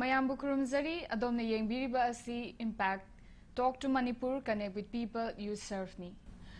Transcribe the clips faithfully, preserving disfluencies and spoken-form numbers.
Mayambu Kurumzari, Adomna Yengbiriba Asi, Impact, Talk to Manipur, Connect with People, You Serve Me.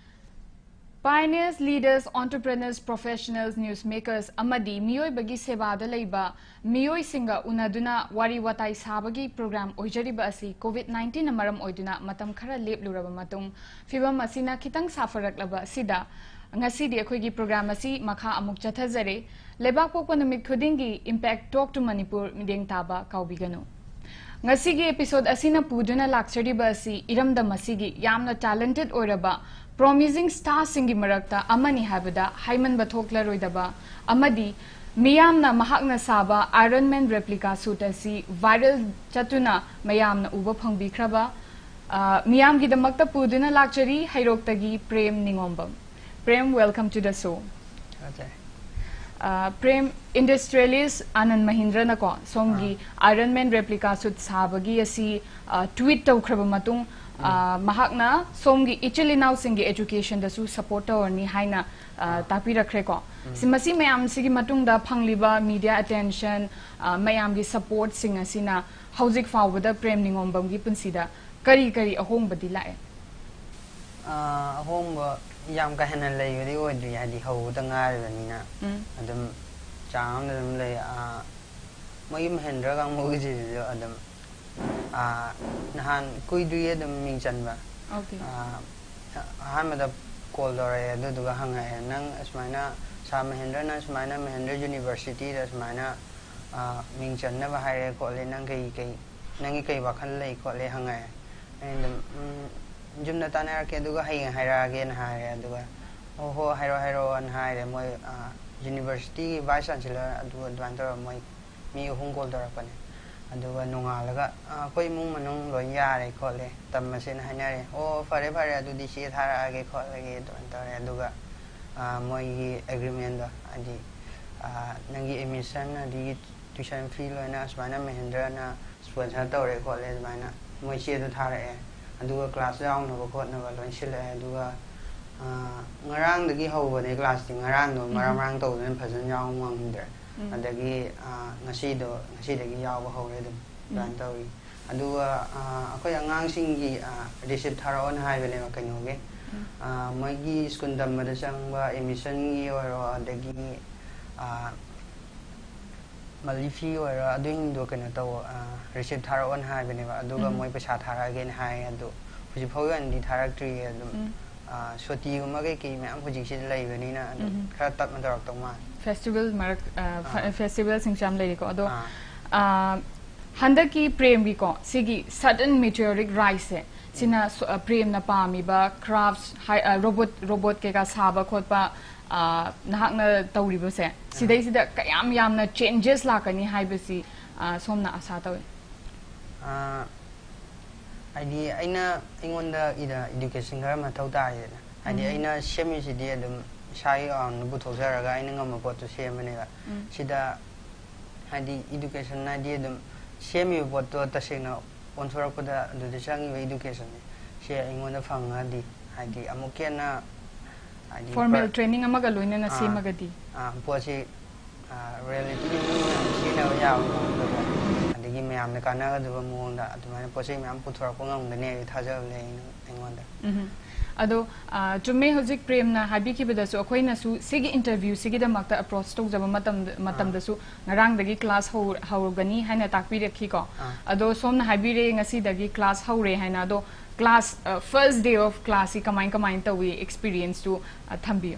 Pioneers, leaders, entrepreneurs, professionals, newsmakers, Amadi, Miyoi Bagi Sebada Leiba, Miyoi Singa, Unaduna, Wari Watai Sabagi program, Ojariba Asi, COVID nineteen Amaram Oiduna, Matam Kara Lep Luraba Matung, Fiba Masina Kitang Safarak Laba, Sida, Ngasidi Akwigi program Asi, Maka Amuk Chatazare, Lebak Popanamik Kudingi, Impact Talk to Manipur, Mideng Taba, Kaubigano. Ngasigi episode Asina Puduna Laksariba Asi, Iramda Masigi, Yamna talented Oraba, Promising star singi marakta amani habada Haiman Bathokla roidaba amadi miyamna mahakna saba Iron Man replica suit asi viral chatuna mayamna uba phangbikraba miyam gidamakta puduna lakchari hairoktagi Prem Ningombam. Prem, welcome to the show. Okay. Uh, Prem, industrialist Anand Mahindra nako somgi uh. Iron Man replica suit sabagi asi uh, tweet tawkraba matung Uh, mahakna somgi ichilinaw singi education da su supporter or ni haina uh, tapi rakre ko simasi mayam sigi matung da phangliba media attention uh, mayam gi support singa sina hauzik fawda Prem Ningombam gi punsida kari kari ahong badi lae uh, ahong ba yam ka hena lay yodi odri hadi haw da ngar banina adum cham dum lay a mayim hendra gang mo gi adum Ah, nahan kuidriye dum mingchanba. Okay. Ah, hamada call dore du du hanga nang asmaina sa Mahendra na asmaina Mahendra University da asmaina ah mingchanna ba haire ko le nang kai kai nangi kai wakhal lei ko le hanga and jumna tanar ke du ga hai haira ge na haire du ga oh ho hairo hairo an haire moi university vice chancellor adu advantor moi mi hung call dore pane aduga nongalaga koi mung manung loi yare khole tammasin hanare o fare fare adu di si thara age khole ge don tare aduga moi gi agreement da adi nangi emission adi tuition fee loina asmana Mahendra na sponsor tawre khole asmana moi si du thara e aduga class yaung no khot na loi sile aduga ngarang dagi hawbane class ti ngarang no marang marang tawden phajan yaung mangder adagi ngasi do ngasi dagi yawa hore dum dan tawi aduga akoy angang singi receipt tharaon haibene ma kaino ge magi school dam ma changba emission gi oro adagi malifi oro aduing do kana taw receipt tharaon haibene ba aduga moi paisa thara gen hai adu huji phauyan di tharak tri adum soti ma ge ki ma huji si laibani na adu khara tat ma darak tawma festival marak festival singcham lay ko ado handaki Prem gi ko sigi sudden meteoric rise hai sina Prem na pami ba crafts robot robot ke ka saba khotpa nahakna tawribo se sidai sida kayam yamna changes lakani haibasi somna asa tawi a id aina ingonda ida education gar ma tawta id aina semi sidi adum Shai on Buthosaraga in Ngamapoto Semenega. Sida Hadi education idea semi what to Tasina on Surapoda the Changi education. She in one of Hangadi Hadi Amokena formal training Amagaluin and a Simagadi. Ah, Pochi relatively Yaw and the Gimme Amekana the Munda at my Posi Mam Putrapong the name it has a lane in wonder. Ado jumme hojik Prem na habi ki beda su akoi na su sigi interview sigi da makta approach tok jaba matam matam da su ngarang dagi class ho ho gani haina takpi rekhi ko ado som na habi re ngasi dagi class ho re haina do class first day of class i kamai kamai ta we experience to thambi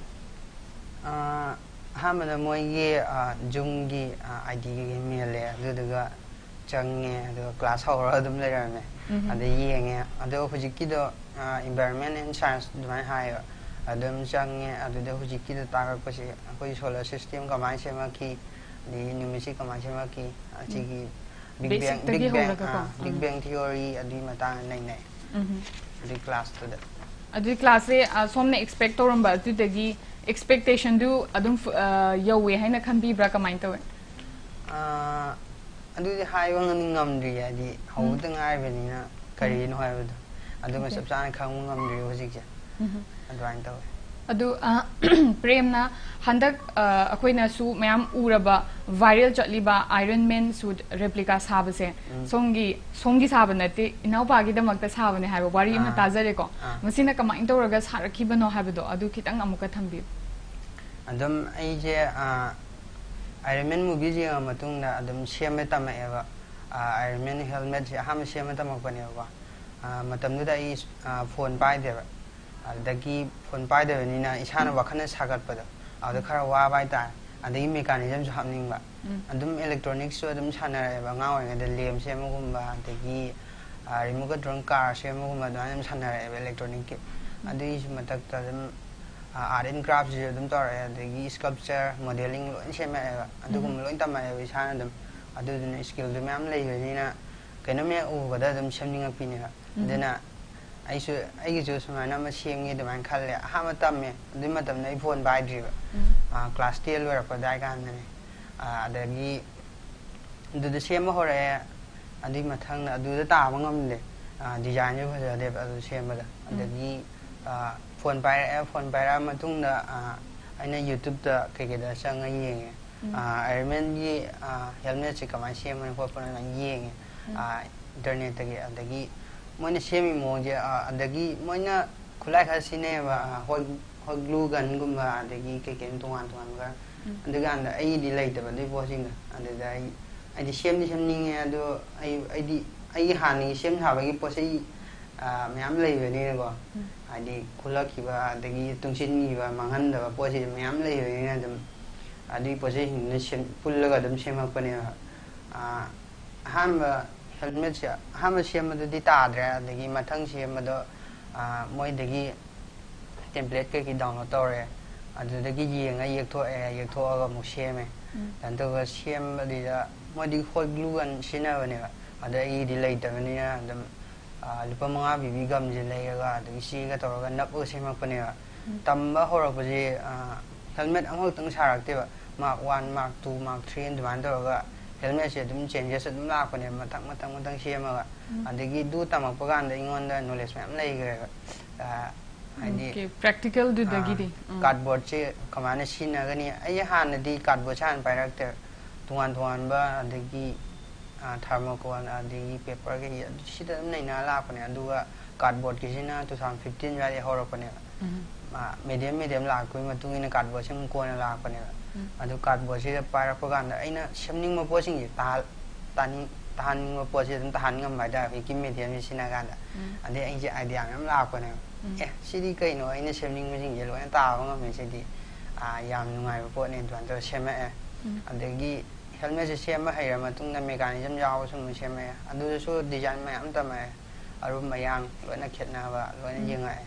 uh hamana moi ge junggi id ge mele du daga change do class ho ra dum le rame ade yenge ado hojiki do environment and science dwai hai adum change adu de hojiki do tagar ko se koi solar system ka mai se ma ki di numisi ka mai se ma ki achigi big bang big bang big bang theory adi mata nai nai di class to da adi class e somne expect torum ba tu dagi expectation du adum yo we haina khan bi bra ka mai to uh adu di hai wang ngam ri adi hau da ngai beni na kari no hai adu ma sab san khang ngam ri hojik ja adwan to adu premna handak akoina su mayam uraba viral chatliba Iron Man suit replica sabase songi songi sabanate inau pagi da makta sabane haiba wari ma tajare ko masina kama intoraga sarakibano haibado adu kitang amuka thambi adum aije Iron Man movie je matungna adum sheme tama eva Iron Man helmet je ham sheme tama pane ba matamdu da I phone pai deba adagi phone pai de ni na isana wakhana sagat pada adu khara wa bai ta adagi mechanism su hamning ba adum electronics su adum chana ba nga wa ngada lem sheme gumba adagi remote control car sheme gumba adum chana ba electronic ke adagi matak ta adum art and crafts je adum tor adagi sculpture modeling lo sheme ba adugum lo tamma ba isana adum adu dun skill du mam lei ni na kaino me u ba da adum shamning a pini dena aisu aigi jo samana ma shemngi de man khalle ha ma tamme du ma tam nei phone bai dri ba class ten lo ra pa dai kan ne adagi du de shem ho re adi ma thang na du da ta ba ngam le design jo pha de ba du shem ba da adagi phone bai a phone bai ra ma tung da aina YouTube da ke ke da sang ai yeng Iron Man gi helmet chi kamai shem ne ko pa na yeng internet ta ge adagi moina shemi moje adagi moina khulai kha sine ba hot hot glue gun gumba adagi ke ken tongan tongan ga adaga anda ai di lai da ba dei bo singa adaga ai ai di shem ni shem ning e ado ai ai di ai hani shem ha ba gi po sei mayam lai be ni ko ai di khulak ki ba adagi tungsin ni ba manghan da ba po sei mayam lai be ni adum adi po sei hin ne shem pulla ga dum shem ha pa ne a ham ba helmet ya hama shema do di ta dra dagi mathang shema do moi dagi template ke ki download tore adu dagi yenga yek tho e yek tho ga mu sheme dan to ga shem di da moi di hot glue gun shina bane ada I di lai ta ni na dam lupa manga bi bi gam je lai ga dagi shi ga to ga nap o shema pane tam ba hora pa je helmet ang tang sarak te ba mark one mark two mark three and man to ga helmet se dum changes dum la ko ne matang matang matang shema ga adagi du tamak pagan da ingon da knowledge map lai ga ai okay practical du dagi di cardboard che kamane sina ga ni ai han di cardboard chan pai rak te tuan tuan ba adagi thermocol adagi paper ga si da nai na la ko ne adu ga cardboard ki sina twenty fifteen ya le horo ko ne ma medium medium la ko ma tung ina cardboard sem ko na la ko ne adu cardboard se para propaganda aina shamning ma posing ji ta tani tahan ma posi dum tahan ngam ba da ki medium ni sina ga da ade ai je idea ngam la ko ne eh sidi kai no aina shamning ma jing je lo ta ba ngam me sidi a yam nungai ba po ne tuan to shema e adagi helmet se shema hai ra ma tung na mechanism yaw sum shema e adu so design ma am ta ma arum mayang lo na khetna ba lo na yengai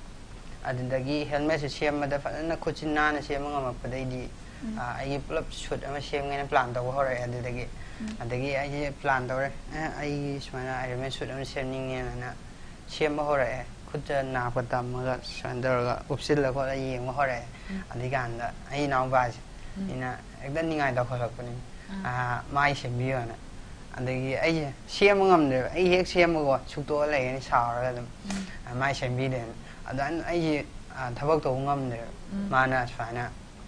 adagi helmet se shema da fa na khuchin na na shema ngam pa dai di ai plop shoot ama shem ngai plan taw hore adagi adagi ai plan taw re ai smana ai me shoot ama shem ning ne na shem hore khut na pa tam ga sandar ga upsil la ko ai yeng hore adigi anda ai naw ba ina ekdan ningai da kholak pani a mai shem bi na adagi ai shem ngam de ai hek shem go chuk to lai ni sa ra dum mai shem bi den adan ai thabak to ngam de mana smana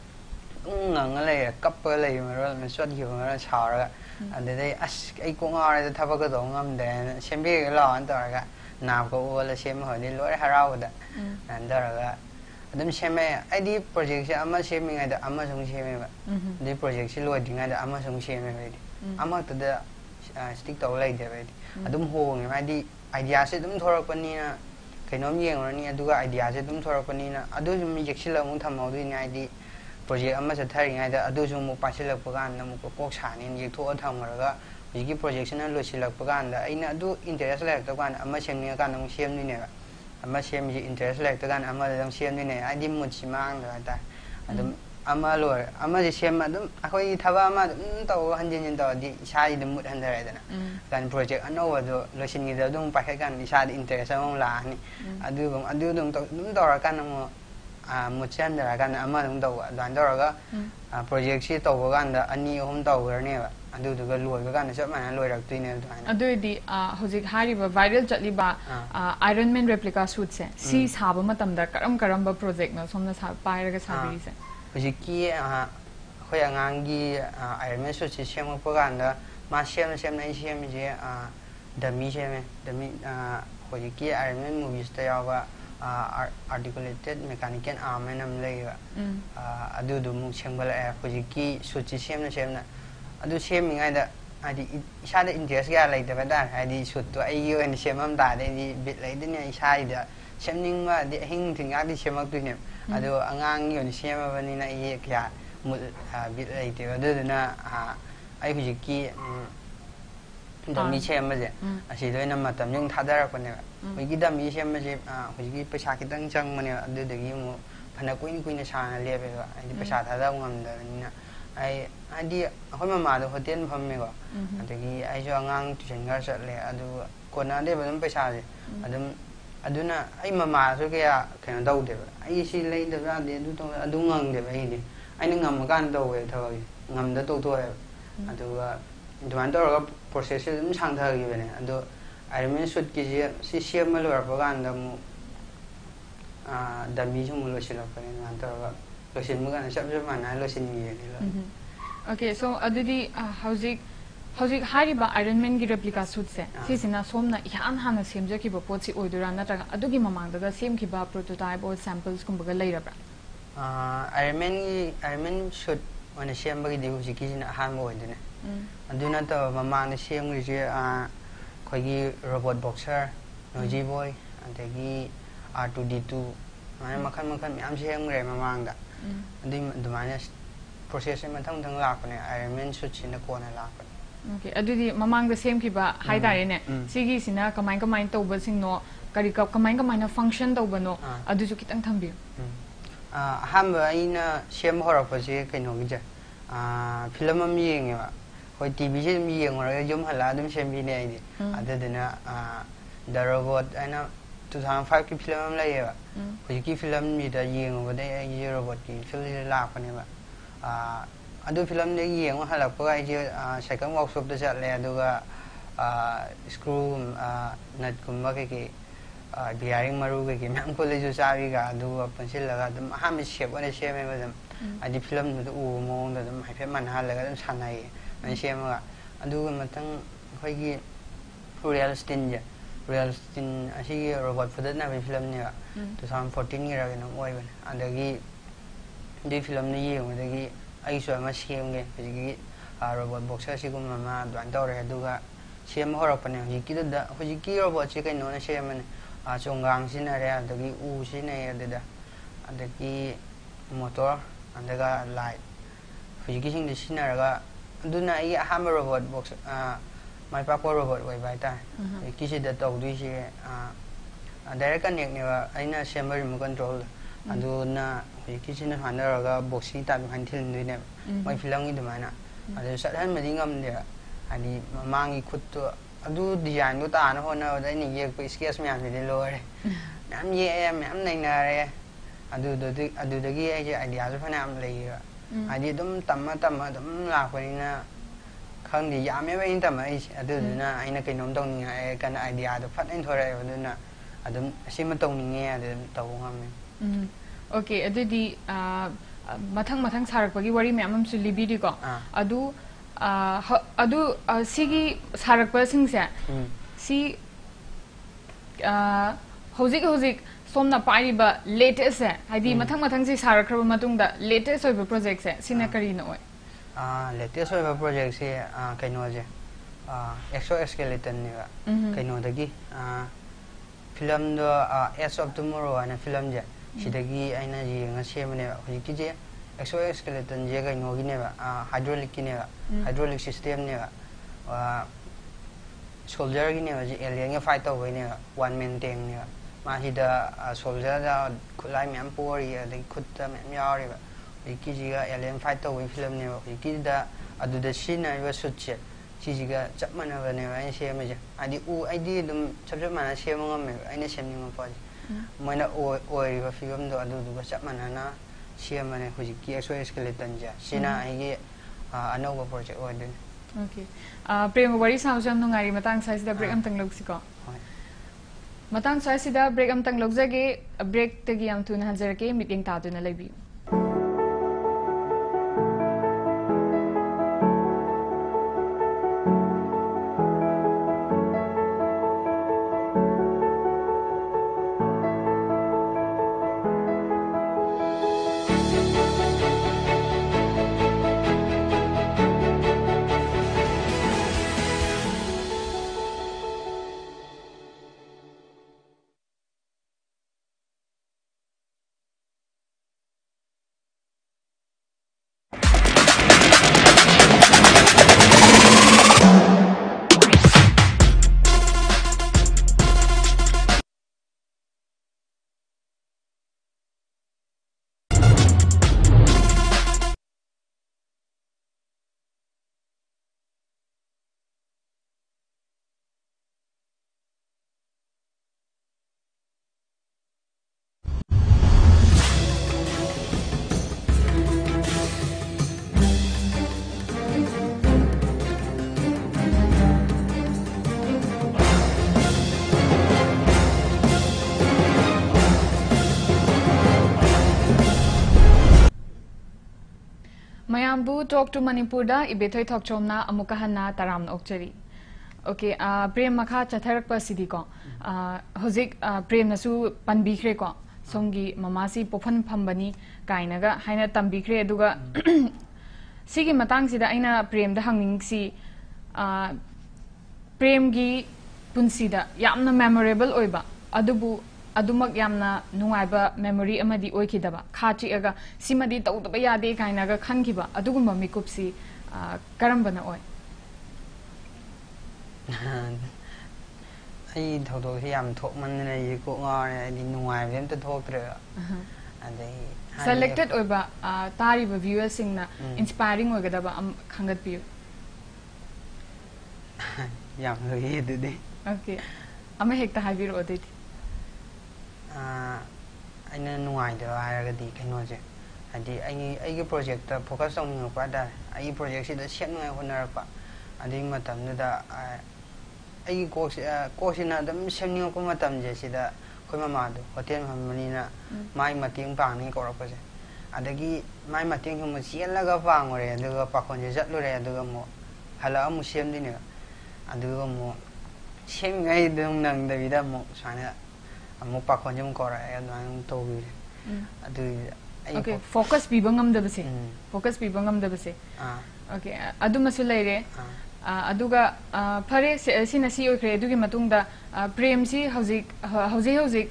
ngang le kap le ma ro ma swat hi ma cha ra ande dei as ai ko nga ra tha ba ka do ngam de shem bi la an ta ga na ko o la shem ho ni lo ha ra wa da an da ga adum shem ai di project se ama shem ngai da ama song shem ba di project se lo di ngai da ama song shem ba di ama ta da stick to lai de ba di adum ho ngai ma di idea se dum thora pa ni na kainom yeng ra ni adu ga idea se dum thora pa ni na adu mi jeksil mu tham mau du ni ai di project ama sa thari ngai da adu su mu pasilak pagan na mu ko kok sa ni yek tho tham ra ga ji project na lo silak pagan da aina adu interest lek ta kan ama shem ni kan nang shem ni ne ama shem ji interest lek ta kan ama dang shem ni ne ai di mu chi mang da ta adum ama lo ama ji shem adum akoi thaba ama dum to han jin jin to di sa ji dum mut han da da na kan project ano wa do lo sin ni da dum pa khai kan sa di interest ang la ni adu bang adu dum to dum to ra kan mo ꯃꯨꯠꯁꯤꯟꯗꯔꯀꯥꯟꯗ ꯑꯃ ꯑꯗꯨꯝ ꯇꯧꯕ ꯑꯗꯨꯃꯥꯏꯅ ꯇꯧꯔꯒ ꯄ꯭ꯔꯣꯖꯦꯛꯁꯤ ꯇꯧꯕ ꯀꯥꯟꯗ ꯑꯅꯤ ꯑꯍꯨꯝ ꯇꯧꯈ꯭ꯔꯅꯦꯕ ꯑꯗꯨꯗꯨꯒ ꯂꯣꯏꯕ ꯀꯥꯟꯗ ꯆꯞ ꯃꯥꯟꯅꯅ ꯂꯣꯏꯔꯛꯇꯣꯏꯅꯦ ꯑꯗꯨꯃꯥꯏꯅ ꯑꯗꯨꯗꯤ ꯍꯧꯖꯤꯛ ꯍꯥꯏꯔꯤꯕ ꯚꯥꯏꯔꯦꯜ ꯆꯠꯂꯤꯕ ꯑꯥꯏꯔꯟ ꯃꯦꯟ ꯔꯦꯄ꯭ꯂꯤꯀꯥ ꯁꯨꯠꯁꯦ ꯁꯤ ꯁꯥꯕ ꯃꯇꯝꯗ ꯀꯔꯝ ꯀꯔꯝꯕ ꯄ꯭ꯔꯣꯖꯦꯛꯅꯣ ꯁꯣꯝꯅ ꯄꯥꯏꯔꯒ ꯁꯥꯕꯤꯔꯤꯁꯦ ꯍꯧꯖꯤꯛꯀꯤ ꯑꯩꯈꯣꯏ ꯑꯉꯥꯡꯒꯤ ꯑꯥꯏꯔꯟ ꯃꯦꯟ ꯁꯨꯠꯁꯤ ꯁꯦꯝꯃꯛꯄ ꯀꯥꯟꯗ ꯃꯥ ꯁꯦꯝꯅ ꯁꯦꯝꯅ ꯑꯩ ꯁꯦꯝꯃꯤꯁꯦ ꯗꯃꯤ ꯁꯦꯝꯃꯦ ꯗꯃꯤ ꯍꯧꯖꯤꯛꯀꯤ ꯑꯥꯏꯔꯟ ꯃꯦꯟ ꯃꯨꯚꯤꯁꯇ ꯌꯥꯎꯕ articulated mechanical arm ꯍꯥꯏꯅ ꯑꯃ ꯂꯩꯌꯦꯕ ꯑꯗꯨꯗꯨ ꯑꯃꯨꯛ ꯁꯦꯝꯒꯠꯂꯛꯑꯦ ꯍꯧꯖꯤꯛꯀꯤ ꯁꯨꯠꯁꯤ ꯁꯦꯝꯅ ꯁꯦꯝꯅ ꯑꯗꯨ ꯁꯦꯝꯃꯤꯉꯩꯗ ꯍꯥꯏꯗꯤ ꯏꯁꯥꯗ ꯏꯟꯇꯔꯦꯁ ꯀꯌꯥ ꯂꯩꯇꯕ ꯍꯥꯏꯇꯥꯔꯦ ꯍꯥꯏꯗꯤ ꯁꯨꯠꯇꯣ ꯑꯩꯒꯤ ꯑꯣꯏꯅ ꯁꯦꯝꯃꯝ ꯇꯥꯔꯗꯤ ꯕꯤꯠ ꯂꯩꯗꯣꯏꯅꯦ ꯏꯁꯥꯒꯤꯗ ꯁꯦꯝꯅꯤꯡꯕ ꯑꯗꯩ ꯑꯍꯤꯡ ꯅꯨꯡꯊꯤꯜ ꯉꯥꯛꯇꯤ ꯁꯦꯝꯃꯛꯇꯣꯏꯅꯦꯕ ꯑꯗꯣ ꯑꯉꯥꯡꯒꯤ ꯑꯣꯏꯅ ꯁꯦꯝꯃꯕꯅꯤ나 ꯑꯩ ꯀꯌꯥ ꯕꯤꯠ ꯂꯩꯇꯦꯕ ꯑꯗꯨꯗꯨꯅ ꯑꯩ ꯍꯧꯖꯤꯛꯀꯤ ꯗꯃꯤ ꯁꯦꯝꯕꯁꯦ ꯑꯁꯤꯗ ꯑꯣꯏꯅ ꯃꯇꯝꯁꯦ ꯊꯥꯗꯔꯛꯄꯅꯦꯕ ꯍꯧꯖꯤꯛꯀꯤ ꯗꯃꯤ ꯁꯦꯝꯕꯁꯦ ꯍꯧꯖꯤꯛꯀꯤ ꯄꯩꯁꯥ ꯈꯤꯇꯪ ꯆꯪꯕꯅꯦꯕ ꯑꯗꯨꯗꯒꯤ ꯑꯃꯨꯛ ꯐꯅ ꯀꯨꯏꯅ ꯀꯨꯏꯅ ꯁꯥꯡꯅ ꯂꯦꯞꯄꯦꯕ ꯍꯥꯏꯗꯤ ꯄꯩꯁꯥ ꯊꯥꯗꯕ ꯉꯝꯗꯕꯅꯤꯅ ꯑꯩ ꯍꯥꯏꯗꯤ ꯑꯩꯈꯣꯏ ꯃꯃꯥꯗꯣ ꯍꯣꯇꯦꯜ ꯐꯝꯃꯦꯀꯣ ꯑꯗꯒꯤ ꯑꯩꯁꯨ ꯑꯉꯥꯡ ꯇꯨꯏꯁꯟ ꯈꯔ ꯆꯠꯂꯦ ꯑꯗꯨꯒ ꯀꯣꯟꯅꯗꯦꯕ ꯑꯗꯨꯝ ꯄꯩꯁꯥꯁꯦ ꯑꯗꯨꯝ ꯑꯗꯨꯅ ꯑꯩ ꯃꯃꯥꯁꯨ ꯀꯌꯥ ꯀꯩꯅꯣ ꯇꯧꯗꯦꯕ ꯑꯩ ꯁꯤ ꯂꯩꯗꯕ ꯌꯥꯗꯦ ꯑꯗꯨ ꯇꯧ ꯑꯗꯨ ꯉꯝꯗꯦꯕ ꯑꯩꯗꯤ ꯑꯩꯅ ꯉꯝꯃꯀꯥꯟꯗ ꯇꯧꯋꯦ ꯊꯕꯛꯁꯦ ꯉꯝꯗ ꯇꯧꯊꯣꯛꯑꯦꯕ ꯑꯗꯨꯒ ꯑꯗꯨꯃꯥꯏꯅ ꯇꯧꯔꯒ ꯄ꯭ꯔꯣꯁꯦꯁꯁꯦ ꯑꯗꯨꯝ ꯁꯥꯡꯊꯈꯤꯕꯅꯦ ꯑꯗꯣ ꯑꯥꯏꯔꯟ ꯃꯦꯟ ꯁꯨꯠꯀꯤꯁꯦ ꯁꯤ ꯁꯦꯝꯕ ꯂꯣꯏꯔꯛꯄ ꯀꯥꯟꯗ ꯑꯃꯨꯛ ꯗꯃꯤꯁꯨ ꯑꯃꯨꯛ ꯂꯣꯏꯁꯤꯜꯂꯛꯄꯅꯦ ꯑꯗꯨꯃꯥꯏꯅ ꯇꯧꯔꯒ ꯂꯣꯏꯁꯤꯟꯕ ꯀꯥꯟꯗ ꯆꯞ ꯆꯞ ꯃꯥꯟꯅꯅ ꯂꯣꯏꯁꯤꯟꯈꯤꯕꯅꯦ Okay, so adudi hauzik hauzik hariba Iron Man gi replica suit se sisina somna ihan hana semjakiba potsi oidura natraga adugi mamangdaga semkiba prototype or samples kumbaga leirabra Iron Man gi Iron Man suit wana sembagi di huziki sina ahanba oidune aduna ta mamangda semgri khoigi robot boxer noisy boy adagi R two D two mana makhan makhan myam semgre mamangda adi dumana process ma thang thang lakpane Iron Man suit sina kona lakpane okay adudi mamangda semkiba haidare ne sigi sina kamai kamai tawba singno kari ka kamai kamai na function tawba no adu ju kitang thambi ah hamba aina sem horapa je kaino gi je ah film am yenge ba hoi tv je mi yengora jum hala dum sembi ne ai aduduna ah the robot aina two thousand five ki film am lai ba hoi ki film mi da yengoba dai ai robot ki film lakpane ba adu film de yeng halakpa ai je second workshop da chatle aduga screw nut kumba ke ke bearing maru ke ke myam ko le ju chawi ga aduga pencil laga dum ham shape one shape me dum adi film du u mong da dum haiphe man halaga dum sanai man shape ga aduga matang khoi gi real stin je real stin asi robot fudat na film ne twenty fourteen gi ra ke no oi ban adagi di film ni yeng adagi ai so ma semge hiji robot boxer sigum ma dwan tawre aduga sem horakpane hiji da hiji robot chi kaino na semane a chongang sinare adagi u sinai adada adagi motor adaga light hiji sing de sinaraga aduna ai ahama robot box mai pa ko robot wai bai ta kisi da tawdui si direct connect ne aina sember remote control aduna kitchen hanaraga boxing ta han thil ne mai film gi dumana adu sathan madi ngam de ani mamangi khut to adu design do ta na hona da ni ye ko sketch myam ni lo re nam ye em myam nai na re adu do adu da gi ai idea so phana am lai ra ani dum tamma tamma dum la ko ni na khang di ya me bai tam ai adu na ai na kai nom tong ni ai kan idea do phat in thore adu na adu asima tong ni nge adu taw ngam me okay adudi mathang mathang sarakpagi wari myam am su libiri ko adu adu sigi sarakpa singse si hojik hojik somna pariba latest se haidi mathang mathang si sarakraba matungda latest oiba project se sina kari na oi ah latest oiba project se kaino je exoskeleton ne ba kaino dagi film do Edge of Tomorrow ana film je sidagi aina ji nga semane hojiki je exoskeleton je ga ngogi ne ba hydraulic ne ba hydraulic system ne ba soldier gi ne ba ji alien ga fight to ne ba one man tank ne ba ma hi da soldier da khulai myam pori da khut ta myam yauri ba hojiki ji ga alien fight to film ne ba hojiki da adu da sina ba suche ji ji ga chap mana ba ne ba ai sema je adi u id dum chap chap mana sema ngam me aina semni ma pa moina oi ba film do adu du chap manana siamane hujiki exoskeleton ja sina ai anova project ode okay prem wari samjam nungari matang size da break am tang log siko matang size da break am tang log jage break tagi am tun hanjar ke meeting ta duna lebi Mayambu talk to Manipur da Ibethoi Thokchom na amuka hanna taram okchari. Okay, uh, prem makha chatharak pa sidi ko. Uh, hozik uh, prem nasu panbikre ko. Songi mamasi pofan phambani kainaga haina tambikre aduga sigi matang sida aina prem da hangning si uh, prem gi punsida yamna memorable oiba adubu adumak yamna nungaiba memory amadi oikidaba khachi aga simadi tawdaba yade kainaga khankiba adugumba mikupsi karambana oi ai thodo hi yam thok man ne yi ko ngare di nungai bem ta thok tre adai selected oiba tari ba viewers singna inspiring oigadaba am khangat pi yam hi de de okay ama hekta habiro odit aina nungai da hairagadi kaino je adi ai ai project ta focus on no pa da ai project si da set ngai honar pa adi matam da ai ko ko sina dam semni ko matam je si da khoi mama do hotel mani na mai mating pang ni ko ra pa je adagi mai mating hu ma sian la ga pang ore adu pa khon je jat lo re adu mo hala mu sem di ne adu mo sem ngai dum nang da vida mo sana mo pa khon jum ko ra ya nang to bi adu okay focus bi bangam da base focus bi bangam da base okay adu masu leire aduga phare sina si okre adugi matungda prem si hauzik hauzik hauzik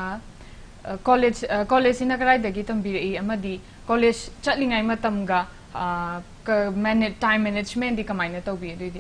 college college ina karai dagi tambiri amadi college chatlingai matamga manage time management di kamaina tawbi adudi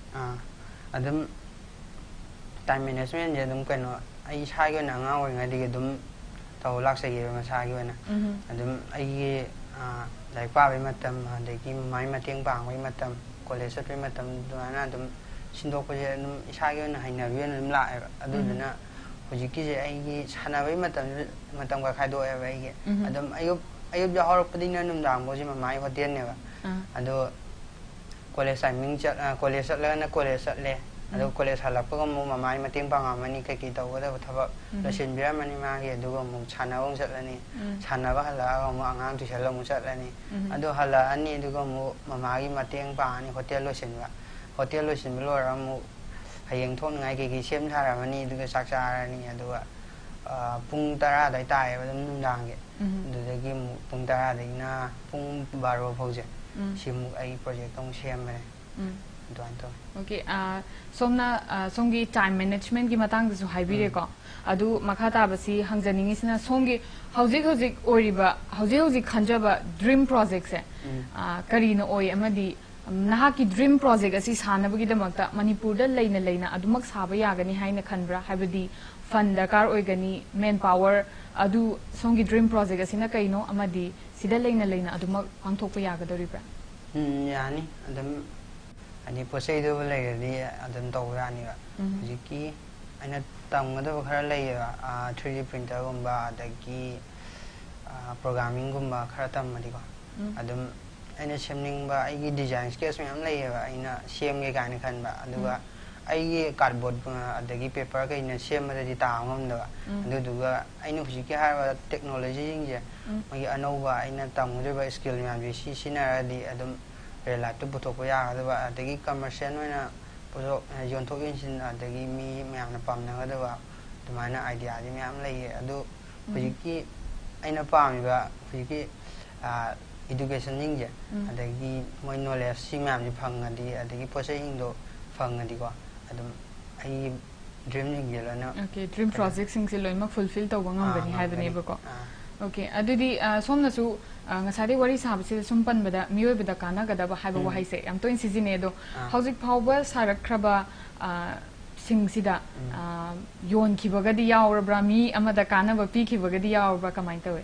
adum time management je dum kano ai sai ga na nga oi ngai di dum taw lak sai ga ma sai ga na adum ai lai pa bai matam dagi mai mateng bang bai matam college at matam dana dum sindok pa je dum sai ga na haina wi dum la adu dana hojiki je ai sana bai matam matam ga khai do ai bai ge adum ayub ayub ja hor padina num dang bo ji ma mai hotel ne ba adu college sai ming chat college at la na college at le adu college halap ko mo ma mai mateng bang amani kai ki taw da thaba la sin bia mani ma ge adu mo sana ong chat la ni sana ba hala mo angang tu sala mo chat la ni adu hala ani adu mo ma ma gi mateng bang ni hotel lo sin ba hotel lo sin lo ra mo hayeng thon ngai ki ki sem tha ra mani adu sak sa ra ni adu pung tara dai tai ba dum dang ge adu da gi mo pung tara dai na pung baro phau je simu ai project tong sem ba okay somna songi time management ki matang su haibire ko adu makhata basi hangjaningi sina songi hauzik hauzik oriba hauzik hauzik khanjaba dream project se kari na oi amadi naha ki dream project asi sanabagi damakta manipur da leina leina adumak saba yagani haina khanbra haibadi fund dakar oigani manpower adu songi dream project asina kaino amadi sida leina leina adumak pangthokpa yagadoribra yani adam ani posai do le di adam to ra ni ba hojiki aina tamgadaba khara layeba three D printer gumba adagi programming gumba khara tammadi ko adum aina semningba aigi design skills myam layeba aina semge kaina khanba aduga aigi cardboard adagi paper ka ina semmadadi ta ngamdaba aduduga aina hujiki harba technology jingje magi anova aina tamgadaba skill myam bi si sinaradi adum relate to puthokpa yagadaba adagi commercial oina puthok yonthok yinsin adagi mi myam na pamnagadaba dumana idea di myam laye adu hujiki aina pamiba hujiki education jingje adagi moi knowledge si myam ji phangadi adagi posai ingdo phangadi ko adum ai dream jingje lana okay dream project sing se loima fulfill to bangam bani haibane ba ko okay adudi somna su ngasari wari sabse sum pan bada mioi bada kana gada ba haiba wahai se am to in sizine do hauzik phawba sarak kraba sing sida yon khibagadi yaurabra mi amada kana ba pi khibagadi yaurabra kamai tawe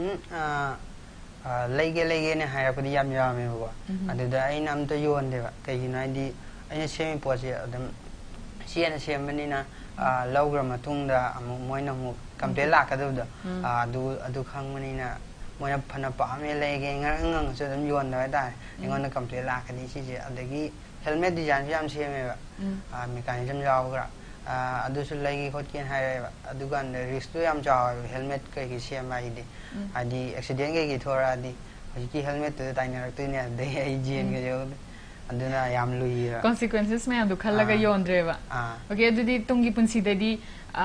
lege lege ne hairapadi yam yame ba aduda aina am to yon deba kaina di aina semi posi adum siena sembanina laugra matungda amu moina mu kample lakadabda adu adu khangmanina moina phana pame lege ngang ngang so dum yon da da ingona kample lakadi sije adagi helmet design yam seme ba mechanism jawgra adu su lege khotken haireba adu gan risk to yam jaw helmet kai ki sema ide adi accident kai ki thora adi ki helmet to tainer to ne de ai jien ge yo aduna yam lui consequences me adu khalaga yondreba okay adudi tungi punsi dadi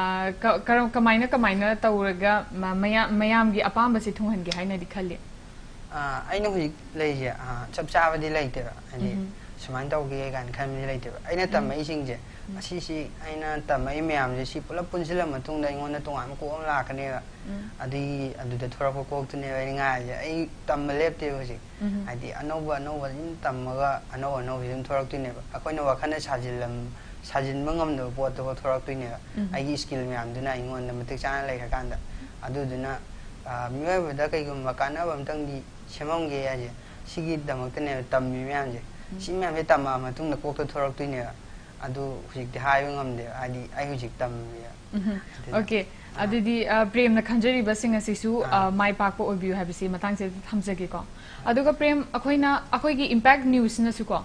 karam kamaina kamaina tawraga mayam mayam gi apamba si thunghan gi haina di khalle aina hu leje chap chaba di leite ani suman taw gi gan khan mi leite aina tamai singje asi si aina tamai myam je si pula punsila matung da ingona tonga ko am la kane adi adu da thora ko ko tune ai nga je ai tam lep te ho si adi anova anova in tamaga anova anova in thora tune akoina wakhana sajilam sajin mangam do pot to thora tune ai skill myam duna ingona matik chana lai ka kanda adu duna miwa bada kai gum makana bam tang di semam ge ya je sigi damak tane tam mi myam je si myam he tamma matung da ko to thora tune adu hujik de hayo ngamde adi ai hujik tam ya okay adidi prem na khanjari basing asisu mai pak po obiu habisi matang se thamjage ko aduga prem akoina akoi gi impact news na su ko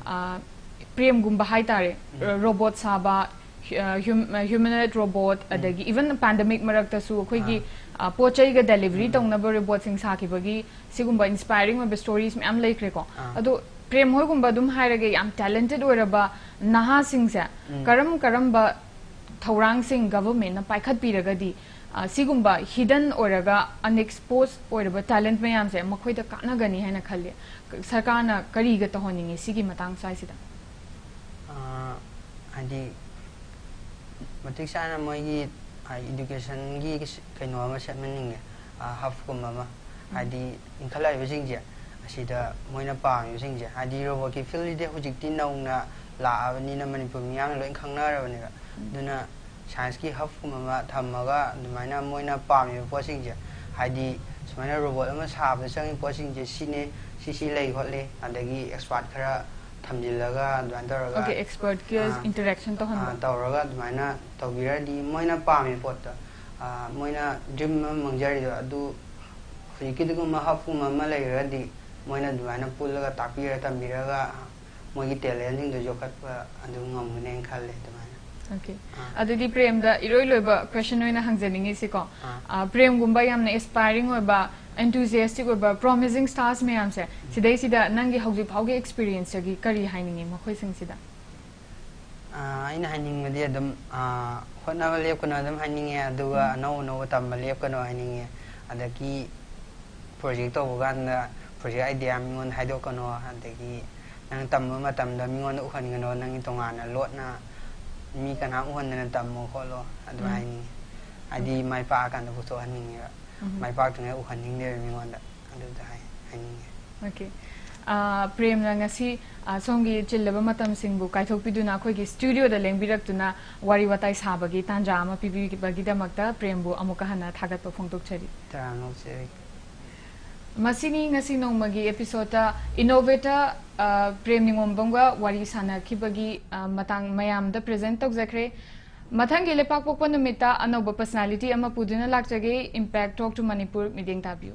prem gum bahai tare robot saba humanoid robot adagi even pandemic marak ta su akoi gi pochai ga delivery tong na robot sing sa ki bagi sigumba inspiring ma stories me am laikre ko adu prem hoi gumba dum hairage yam talented oraba naha sing sa karam karam ba thorang sing government na paikhat piragadi sigumba hidden oraga unexposed oraba talent mayam se makhoi da kana gani haina khalle sarkar na kari ga to honingi sigi matang sai sida adi matik sana moi gi education gi kaino ama setmaninge half kumma ma adi inkhalai bijingje asida moina pa usingje adi robot ki field de hujikti nauna la abani na Manipur miyam loi khangnarabani duna science ki hub kuma thamaga dumaina moina pami posingje hadi sumaina robot ama sabda changi posingje sine sisi lei khotle adagi expert khara thamjilaga duan taraga okay expert ki interaction to han tawraga dumaina tawbira di moina pami potta moina dream mangjari adu hujiki duguma hub kuma ma lei radi moina dumaina pullaga tapira tambiraga mogi talent jing do jokat pa adu ngam ne khalle dumana okay adudi prem da iroi loiba question oina hangjaningi si ko prem gumba yamna aspiring oba enthusiastic oba promising stars me am se sidai sida nangi hauji phauge experience gi kari hainingi makhoi sing sida aina haining madi adum khona lep kono adum haininge aduga no no tam lep kono haininge adaki project to gan project idea mingon haido kono adaki nang tamma matam da mingon u khan ngano nang tongana lotna mi kana u han na tammo kholo adu haini adi mai pa kan da photo haninge mai pa tne u khan ning ne mingon da adu da haini okay ah prem na ngasi songi chillaba matam singbu kaithok piduna khoi gi studio da lengbirak tuna wari watai sabagi tanja ama pibi gi bagi da makta prembu amuka hana thagat pa phongtok chari ta no se masini ngasi nongmagi episode innovator prem ningombam ga wari sana khibagi matang mayam da present tok zakre मथंगी लेपाकपोकपा नुमिता अनौब personality अमा पुदुना लाक्चगे impact talk to Manipur मीडिंग ताबियो।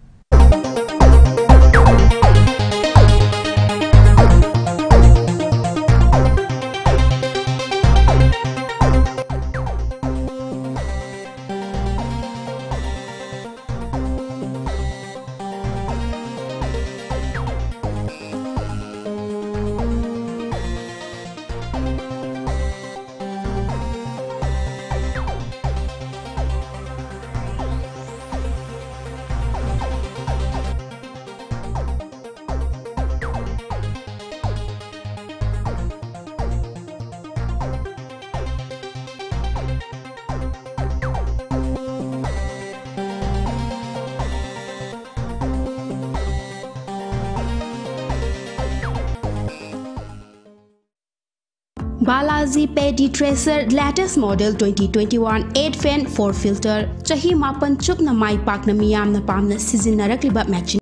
Balaji Petty Tracer latest model twenty twenty-one eight fan four filter chahi mapan chukna mai pakna miyamna pamna sizinnarakliba matching